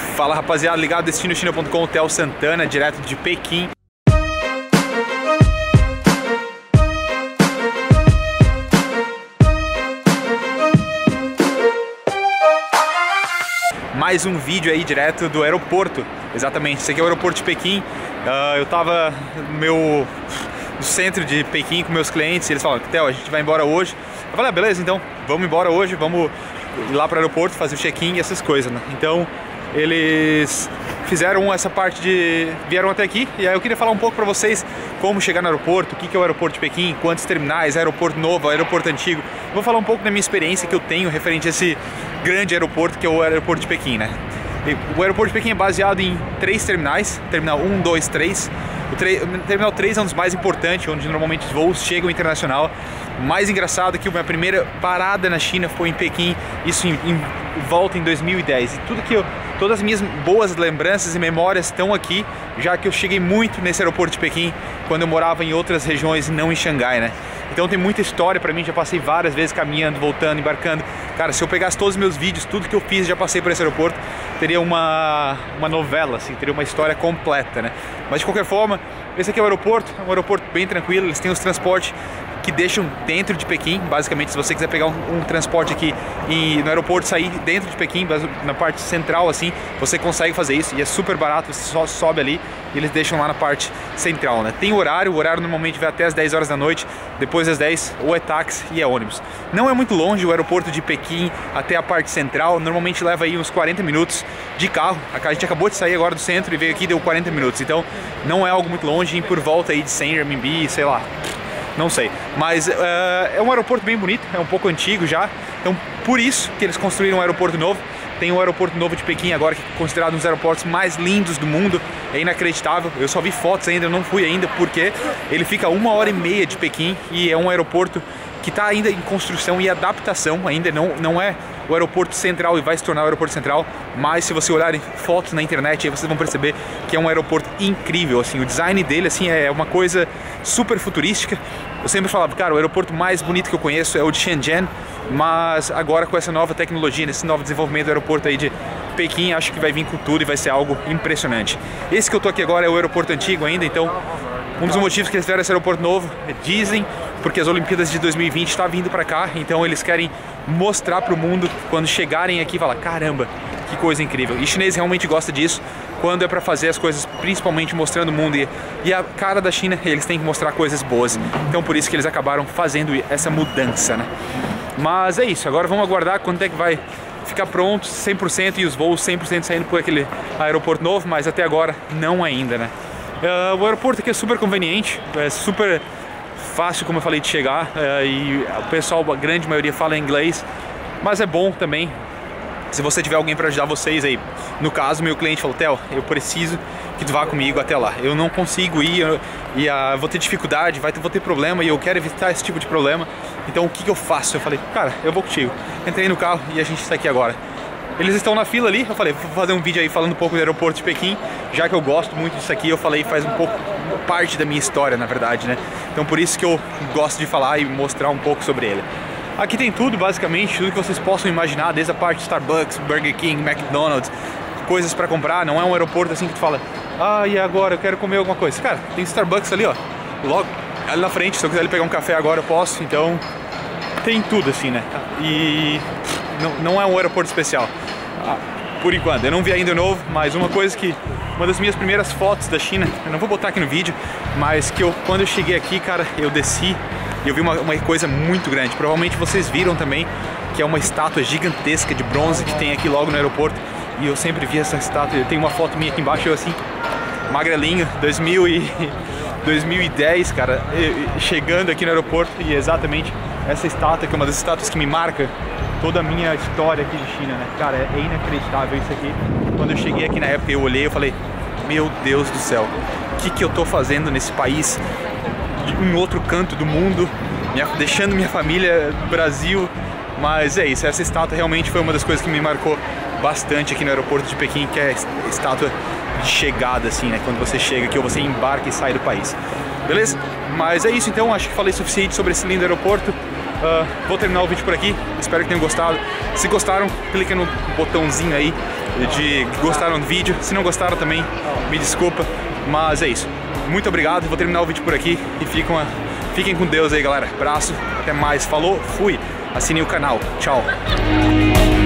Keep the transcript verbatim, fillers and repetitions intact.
Fala rapaziada, ligado destino china ponto com, Theo Santana, direto de Pequim. Mais um vídeo aí direto do aeroporto, exatamente, esse aqui é o aeroporto de Pequim. uh, Eu tava no meu no centro de Pequim com meus clientes e eles falaram: Theo, a gente vai embora hoje. Eu falei: ah, beleza, então vamos embora hoje, vamos ir lá para o aeroporto, fazer o check-in e essas coisas, né? Então eles fizeram essa parte de... vieram até aqui, e aí eu queria falar um pouco para vocês como chegar no aeroporto, o que é o aeroporto de Pequim, quantos terminais, aeroporto novo, aeroporto antigo. Vou falar um pouco da minha experiência que eu tenho referente a esse grande aeroporto que é o aeroporto de Pequim, né? O aeroporto de Pequim é baseado em três terminais, terminal um, dois, três. O, o terminal três é um dos mais importantes, onde normalmente os voos chegam internacional. O mais engraçado é que a minha primeira parada na China foi em Pequim, isso em, em volta em dois mil e dez. E tudo que eu, todas as minhas boas lembranças e memórias estão aqui, já que eu cheguei muito nesse aeroporto de Pequim quando eu morava em outras regiões e não em Xangai, né? Então tem muita história pra mim, já passei várias vezes caminhando, voltando, embarcando. Cara, se eu pegasse todos os meus vídeos, tudo que eu fiz, já passei por esse aeroporto, teria uma, uma novela, assim, teria uma história completa, né? Mas de qualquer forma, esse aqui é o aeroporto, é um aeroporto bem tranquilo, eles têm os transportes que deixam dentro de Pequim. Basicamente, se você quiser pegar um, um transporte aqui e no aeroporto sair dentro de Pequim, na parte central assim, você consegue fazer isso e é super barato, você só sobe ali e eles deixam lá na parte central, né? Tem horário, o horário normalmente vai até as dez horas da noite, depois das dez ou é táxi e é ônibus. Não é muito longe o aeroporto de Pequim até a parte central, normalmente leva aí uns quarenta minutos de carro. A gente acabou de sair agora do centro e veio aqui, deu quarenta minutos, então não é algo muito longe, por volta aí de cem renminbi, sei lá, não sei, mas uh, é um aeroporto bem bonito, é um pouco antigo já, então por isso que eles construíram um aeroporto novo. Tem o aeroporto novo de Pequim agora, que é considerado um dos aeroportos mais lindos do mundo, é inacreditável. Eu só vi fotos ainda, eu não fui ainda, porque ele fica a uma hora e meia de Pequim e é um aeroporto que está ainda em construção e adaptação, ainda não, não é o aeroporto central e vai se tornar o aeroporto central, mas se você olharem fotos na internet, aí vocês vão perceber que é um aeroporto incrível, assim, o design dele, assim, é uma coisa super futurística. Eu sempre falava, cara, o aeroporto mais bonito que eu conheço é o de Shenzhen, mas agora com essa nova tecnologia, nesse novo desenvolvimento do aeroporto aí de Pequim, acho que vai vir com tudo e vai ser algo impressionante. Esse que eu tô aqui agora é o aeroporto antigo ainda, então um dos motivos que eles fizeram esse aeroporto novo, dizem, porque as Olimpíadas de dois mil e vinte está vindo para cá, então eles querem mostrar para o mundo, quando chegarem aqui, falar, caramba, que coisa incrível. E chinês realmente gosta disso, quando é para fazer as coisas, principalmente mostrando o mundo. E, e a cara da China, eles têm que mostrar coisas boas. Então por isso que eles acabaram fazendo essa mudança, né? Mas é isso, agora vamos aguardar quando é que vai ficar pronto cem por cento e os voos cem por cento saindo por aquele aeroporto novo, mas até agora não ainda, né? Uh, o aeroporto aqui é super conveniente, é super fácil, como eu falei, de chegar, uh, e o pessoal, a grande maioria, fala inglês, mas é bom também se você tiver alguém para ajudar vocês aí. No caso, meu cliente falou, Theo, eu preciso que tu vá comigo até lá, eu não consigo ir, eu, e uh, vou ter dificuldade, vai ter, vou ter problema e eu quero evitar esse tipo de problema, então o que, que eu faço? Eu falei, cara, eu vou contigo. Entrei no carro e a gente está aqui agora. Eles estão na fila ali, eu falei, vou fazer um vídeo aí falando um pouco do aeroporto de Pequim, já que eu gosto muito disso aqui, eu falei, faz um pouco parte da minha história, na verdade, né? Então por isso que eu gosto de falar e mostrar um pouco sobre ele. Aqui tem tudo, basicamente, tudo que vocês possam imaginar, desde a parte de Starbucks, Burger King, McDonald's, coisas pra comprar. Não é um aeroporto assim que tu fala, ah, e agora eu quero comer alguma coisa. Cara, tem Starbucks ali, ó, logo ali na frente, se eu quiser pegar um café agora eu posso, então tem tudo assim, né? E não, não é um aeroporto especial. Ah, por enquanto, eu não vi ainda o novo, mas uma coisa que, uma das minhas primeiras fotos da China, eu não vou botar aqui no vídeo, mas que eu, quando eu cheguei aqui, cara, eu desci e eu vi uma, uma coisa muito grande, provavelmente vocês viram também, que é uma estátua gigantesca de bronze que tem aqui logo no aeroporto, e eu sempre vi essa estátua. Eu tenho uma foto minha aqui embaixo, eu assim, magrelinho, dois mil e dez, cara, chegando aqui no aeroporto, e exatamente essa estátua, que é uma das estátuas que me marca toda a minha história aqui de China, né? Cara, é inacreditável isso aqui. Quando eu cheguei aqui na época, eu olhei e falei, meu Deus do céu, o que que eu tô fazendo nesse país, em outro canto do mundo, minha, deixando minha família no Brasil? Mas é isso, essa estátua realmente foi uma das coisas que me marcou bastante aqui no aeroporto de Pequim, que é a estátua de chegada, assim, né? Quando você chega aqui ou você embarca e sai do país. Beleza? Mas é isso então, acho que falei o suficiente sobre esse lindo aeroporto. Uh, vou terminar o vídeo por aqui, espero que tenham gostado. Se gostaram, clica no botãozinho aí, de que gostaram do vídeo. Se não gostaram também, me desculpa, mas é isso. Muito obrigado, vou terminar o vídeo por aqui e fiquem, fiquem com Deus aí, galera. Abraço, até mais, falou, fui, assinem o canal, tchau.